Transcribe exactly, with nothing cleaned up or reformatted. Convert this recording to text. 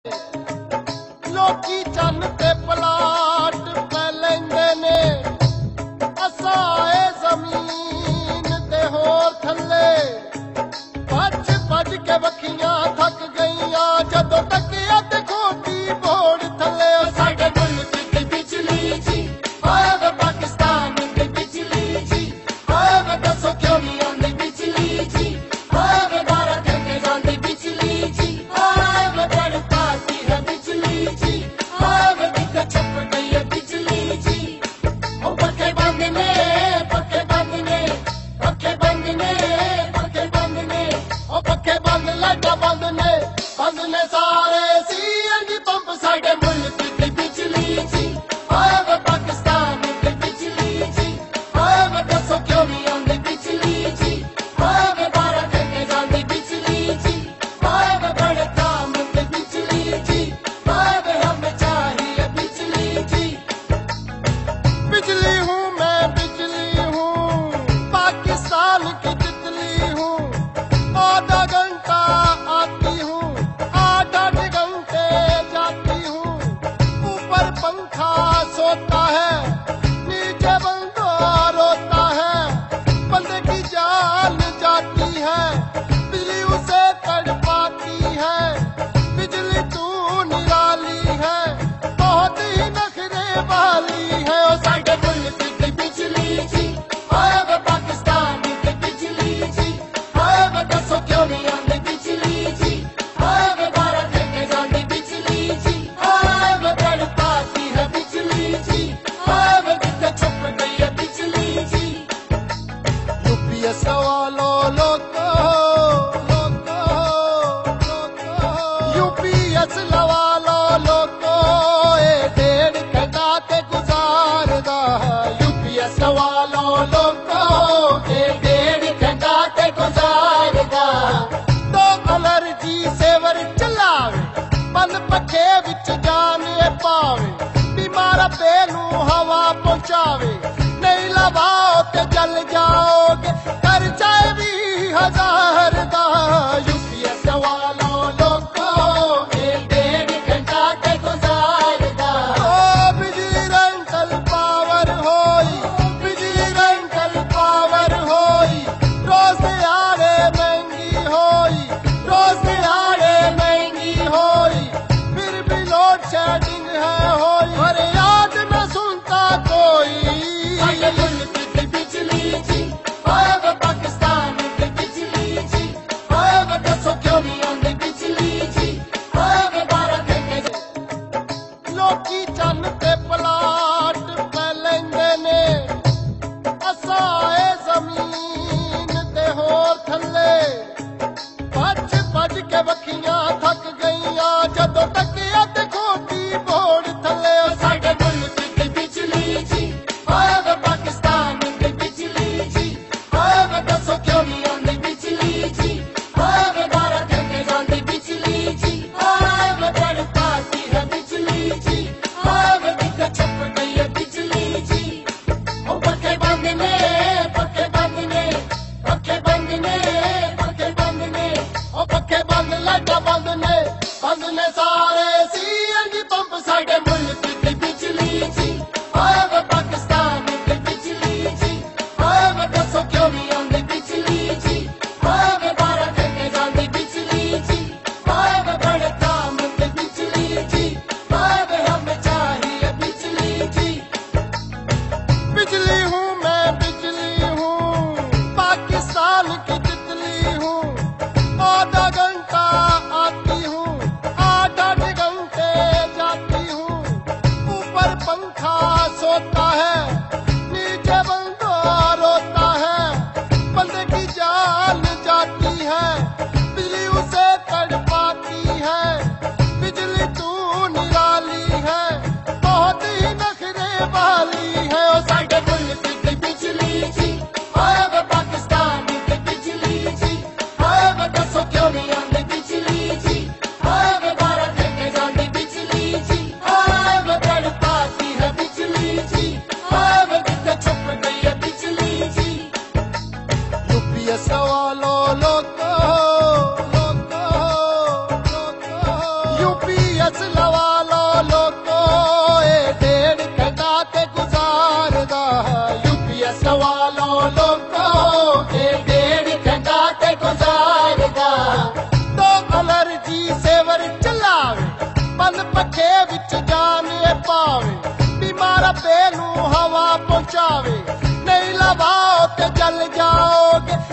लोकी चन ते पलाट पै लैंदे ने, असाए जमीन ते होर थल्ले भज भज के वखियां थक गईयां जदों टकिया ते खोटी बोड़ थल्ले। साडे मुल्क दी बिजली जी हाय वे पाकिस्तान दी बिजली जी हाय वे दसो क्यों नहीं आंदी बिजली जी हाय वे बारह घंटे जांदी बिजली जी हाय वे बड़ पाती है बिजली जी हाय वे किते छप गई है बिजली जी। ओ पक्के बंद ने पक्के बंद ने पक्के बंद ने पक्के बंद ने ओ पक्के बंद लाइटां बंद ने बंद ने सारे सीएनजी पंप साडे मुल्क दी बिजली जी हाय वे पाकिस्तान दी बिजली जी हाय वे दसो क्यों नहीं आंदी बिजली जी हाय वे बारह घंटे जांदी बिजली जी हाय वे बड़े काम दी बिजली जी हाय वे हमें चाहिए बिजली जी। बिजली हूँ मैं बिजली हूँ पाकिस्तान की तितली हूँ, आधा घंटा आती हूँ आठ आठ घंटे जाती हूँ, ऊपर पंखा सोता है नीचे बंदा रोता है, बंदे की जान जाती है बिजली उसे तड़पाती है, बिजली तू निराली है बहुत ही नखरे वाली है। ओ साडे मुल्क दी बिजली जी हाय वे पाकिस्तान दी बिजली जी हाय वे दसो क्यों नहीं आंदी बिजली जी हाय वे बारह घंटे जांदी बिजली जी हाय वे तड़पाती है बिजली जी हाय वे किते छुप गई है बिजली जी। यूपीएस वालो लोको लोको लोको यूपीएस लवालो लोको ए डेढ़ घंटा ते गुजारदा यूपीएस वालो लोको ए डेढ़ घंटा ते गुजारदा, दो एलर्जी सेवर चलावे बंद पखे विच जान पावे, बीमार पे नू हवा पहुंचावे नहीं लवाओ ते जल जाओगे कर चाहे भी हजार दा। यूपीएस वालो लोको ए डेढ़ घंटा ते गुजारदा, ओ बिजली रेंटल पावर होई बिजली रेंटल पावर होई रोज दिहाड़े महंगी होई रोज दिहाड़े महंगी होई फिर भी लोड शेडिंग है होई पर याद न सुनता कोई। साडे मुल्क दी बिजली जी हाय वे पाकिस्तान दी बिजली जी हाय वे दसो क्यों नहीं आंदी बिजली जी हाय वे बारह घंटे लोकी चन ते पलाट पै लैंदे ने, असाए जमीन ते होर थल्ले भज भज के वखियां थक गईयां जदों टकिया ते खोटी बोड़ थल्ले। साडे मुल्क दी बिजली जी हाय वे पाकिस्तान दी बिजली जी हाय वे दसो क्यों नहीं आंदी बिजली जी हाय वे बारह घंटे जांदी बिजली जी हाय वे बड़ पाती है बिजली जी हाय वे किते छप गई है बिजली जी। ओ पक्के बंद ने पक्के बंद ने पक्के बंद ने पक्के बंद ने ओ पक्के बंद लाइटां बंद ने बंद ने सारे सीएनजी पंप साडे मुल्क दी बिजली जी हाय वे पाकिस्तान दी बिजली जी हाय वे दसो क्यों नहीं आंदी बिजली जी हाय वे बारह घंटे जांदी बिजली जी हाय वे बड़े काम दी बिजली जी हाय वे हमें चाहिए बिजली जी। बिजली हूँ मैं बिजली हूँ पाकिस्तान की तितली हूँ, आधा घंटा आती हूँ आठ आठ घंटे जाती हूँ, ऊपर पंखा सोता ਯੂਪੀਐਸ ਲਵਾ ਲਓ ਲੋਕੋ, ਇਹ ਡੇਢ ਘੰਟਾ ਤੇ ਗੁਜ਼ਾਰਦਾ। ਯੂਪੀਐਸ ਲਵਾ ਲਓ ਲੋਕੋ, ਇਹ ਡੇਢ ਘੰਟਾ ਤੇ ਗੁਜ਼ਾਰਦਾ। ਦੋ ਅਲਰਜੀ ਸੇਵਰ ਚਲਾਵੇ, ਬੰਦ ਪੱਖੇ ਵਿੱਚ ਜਾਨ ਇਹ ਪਾਵੇ, ਬਿਮਾਰ ਪੇ ਨੂੰ ਹਵਾ ਪਹੁੰਚਾਵੇ। ਨਹੀਂ ਲਵਾਓ ਤੇ ਜਲ ਜਾਓਗੇ,